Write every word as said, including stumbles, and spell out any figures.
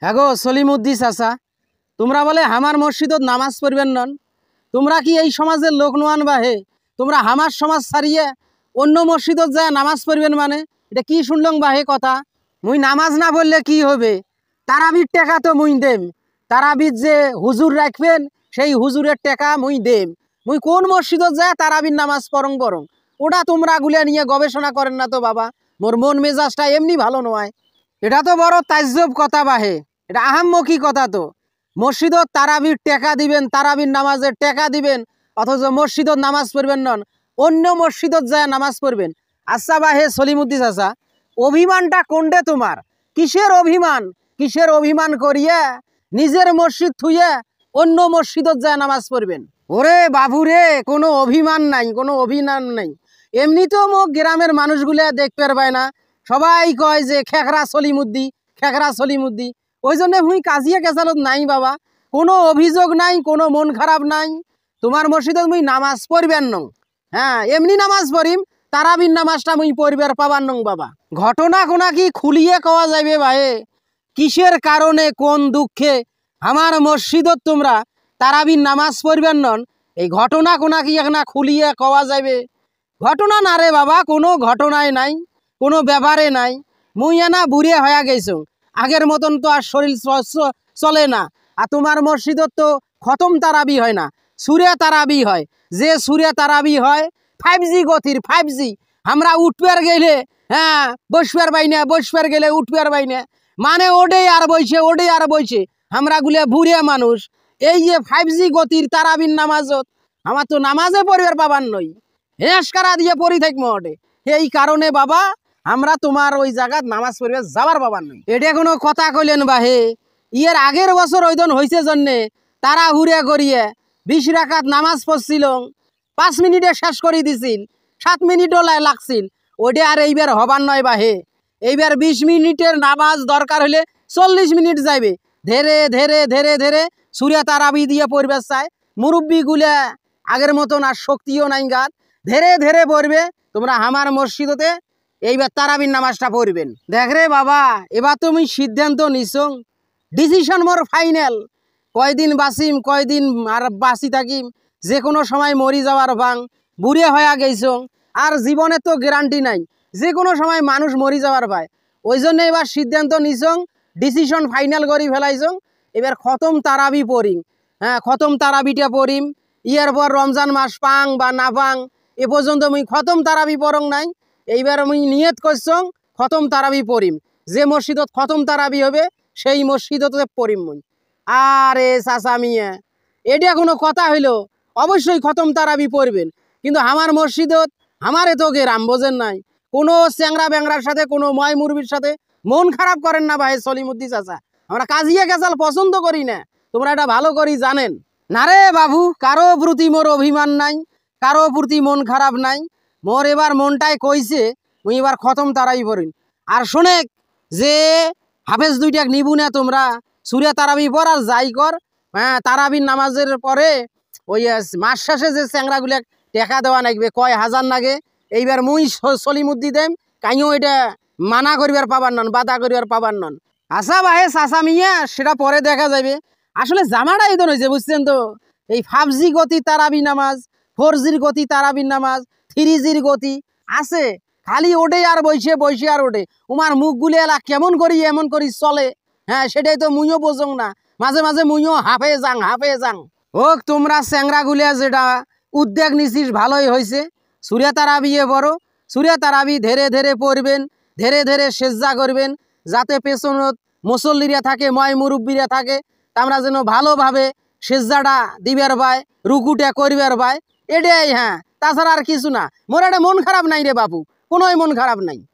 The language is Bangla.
হ্যাঁ গো সলিমুদ্দি চাচা, তোমরা বলে হামার মসজিদত নামাজ পড়বেন নন। তোমরা কি এই সমাজের লোক নোয়ান বা হে? তোমরা হামার সমাজ ছাড়িয়ে অন্য মসজিদত যায় নামাজ পড়বেন মানে এটা কি শুনলং বা হে কথা? মুই নামাজ না পড়লে কি হবে? তারাবির টাকা তো মুই দেম। তারাবির যে হুজুর রাখবেন সেই হুজুরের টাকা মুই দেম। মুই কোন মসজিদত যায় তারাবির নামাজ পড়ং বরং ওটা তোমরা গুলা নিয়ে গবেষণা করেন না তো বাবা। মোর মন মেজাজটা এমনি ভালো নয়। এটা তো বড় তাজ্জব কথা বাহে, এটা আহাম্মকি কথা। তো মসজিদত তারাবির টাকা দিবেন, তারাবির নামাজের টাকা দিবেন, অথচ মসজিদত নামাজ পড়বেন নন, অন্য মসজিদত যায় নামাজ পড়বেন। আচ্ছা বাহে সলিমুদ্দি চাচা, অভিমানটা কোনডে তোমার? কিসের অভিমান? কিসের অভিমান করিয়া নিজের মসজিদ থুইয়া অন্য মসজিদত যায় নামাজ পড়বেন? ওরে বাবুরে, কোনো অভিমান নাই, কোনো অভিমান নাই। এমনিতেও মোক গ্রামের মানুষগুলা দেখতে পায় না, সবাই কয় যে খেকরা সলিমুদ্দি, খেকরা সলিমুদ্দি। ওই জন্য হুই কাজিয়া কেসালত নাই বাবা, কোনো অভিযোগ নাই, কোনো মন খারাপ নাই। তোমার মসজিদত মুই নামাজ পড়বেন নং, হ্যাঁ এমনি নামাজ পড়িম, তারাবির নামাজটা মুই পড়বার পাবার নং বাবা। ঘটনা কোনা কি খুলিয়ে কওয়া যাবে ভাই? কিসের কারণে কোন দুঃখে আমার মসজিদত তোমরা তারাবির নামাজ পড়বেন নন, এই ঘটনা কোনা কি এখন খুলিয়ে কওয়া যাবে? ঘটনা না রে বাবা, কোনো ঘটনাই নাই, কোনো ব্যাপারে নাই। মুই এনা বুড়ে হয়ে গেছো, আগের মতন তো আর শরীর চলে না। আর তোমার মসজিদত তো খতম তারাবি হয় না, সুরে তারাবি হয়। যে সুরে তারাবি হয় ফাইভ জি গতির, ফাইভ জি। আমরা উঠবার গেলে হ্যাঁ বসবার বাইনা, বসবার গেলে উঠবার বাইনা, মানে ওডে আর বইছে, ওডে আর বইছে। আমরা গুলে বুড়ে মানুষ, এই যে ফাইভ জি গতির তারাবির নামাজত আমার তো নামাজে পড়বার পাবার নই, হেসকারা দিয়ে পড়ি থাকবো ওটে। এই কারণে বাবা আমরা তোমার ওই জায়গাত নামাজ পড়বে যাবার পাবার নই। এটা কোনো কথা কইলেন বাহে? ইয়ের আগের বছর ওইদিন হয়েছে জন্যে তারা হুড়ে করিয়ে বিশ রাকাত নামাজ পড়ছিল, পাঁচ মিনিটে শেষ করে দিছিল, সাত মিনিটও লাগছিল। ওইটা আর এইবার হবার নয় বাহে। এইবার বিশ মিনিটের নামাজ দরকার হলে চল্লিশ মিনিট যাইবে। ধেরে ধেরে ধেরে ধেরে সুরিয়া তারাবি দিয়ে পড়বে চায়। মুরব্বী গুলা আগের মতন আর শক্তিও নাই গাত, ধেরে ধেরে পড়বে। তোমরা আমার মসজিদতে এইবার তারাবির নামাজটা পড়বেন। দেখ রে বাবা, এবার তুমি সিদ্ধান্ত নিছো, ডিসিশন মোর ফাইনাল। কয়দিন বাঁচিম, কয়দিন আর বাঁচি থাকিম, যে কোনো সময় মরি যাওয়ার ভাং। বুড়ে হয়ে গেছো, আর জীবনের তো গ্যারান্টি নাই, যে কোনো সময় মানুষ মরি যাওয়ার ভাই। ওই জন্য এবার সিদ্ধান্ত নিছং, ডিসিশন ফাইনাল করি ফেলাইছং। এবার খতম তারাবি পড়িম, হ্যাঁ খতম তারাবিটা পড়িম। ইয়ার পর রমজান মাস পাং বা না পাং, এ পর্যন্ত মুই খতম তারাবি পড়ং নাই। এইবার মুই নিয়ত করছং খতম তারাবি পড়িম। যে মসজিদত খতম তারাবি হবে সেই মসজিদতে পড়িম মুই। আরে চাচা মিয়া, এটা কোনো কথা হইলো? অবশ্যই খতম তারাবি পড়বেন, কিন্তু আমার মসজিদত আমার এত গেরাম বোঝেন নাই। কোনো চ্যাংরা ব্যাংরার সাথে, কোনো ময় মুরবির সাথে মন খারাপ করেন না ভাই সলিমুদ্দি চাচা। আমরা কাজিয়া কেসাল পছন্দ করি না, তোমরা এটা ভালো করি জানেন। না রে বাবু, কারো প্রতি মোর অভিমান নাই, কারো প্রতি মন খারাপ নাই। মোর এবার মনটাই কইছে মুই এবার খতম তারাবি পড়িন। আর শোনে যে হাফেজ দুইটাক নিবু না তোমরা, সুরে তারাবি পর আর যাই কর, হ্যাঁ তারাবির নামাজের পরে ওই মাস শেষে যে চ্যাংরাগুলা টাকা দেওয়া লাগবে, কয় হাজার লাগে, এইবার মুই সলিমুদ্দি দেম। কাইও এটা মানা করিবার পাবার নন, বাধা করিবার পাবার নন। আচ্ছা ভাই চাচা মিয়া, সেটা পরে দেখা যাবে। আসলে জামাটা এই তো হয়েছে বুঝছেন তো, এই ফাইভ জি গতি তারাবি নামাজ, ফোর জির গতি তারাবির নামাজ, থ্রি জির গতি আছে, খালি ওঠে আর বইসে, বইসে আর ওঠে। উমার মুখগুলি এলা কেমন করি এমন করি চলে, হ্যাঁ সেটাই তো মুইও বোঝং না। মাঝে মাঝে মুইও হাফে যাং, হাফে যাং। হোক তোমরা চ্যাংরাগুলিয়া যেটা উদ্যোগ নিছিস ভালোই হয়েছে। সুরিয়া তারাবিয়ে বড়, সুরিয়া তারাবি ধীরে ধীরে পড়বেন, ধীরে ধীরে সেজদা করবেন, যাতে পেছনত মুসল্লিরা থাকে, ময় মুরব্বীরা থাকে, আমরা যেন ভালোভাবে সেজদাটা দিবার পায়, রুকুটা করিবার পায়, এটাই। হ্যাঁ তাছাড়া আর কিছু না। মোর একটা মন খারাপ নাই রে বাবু, কোনোই মন খারাপ নাই।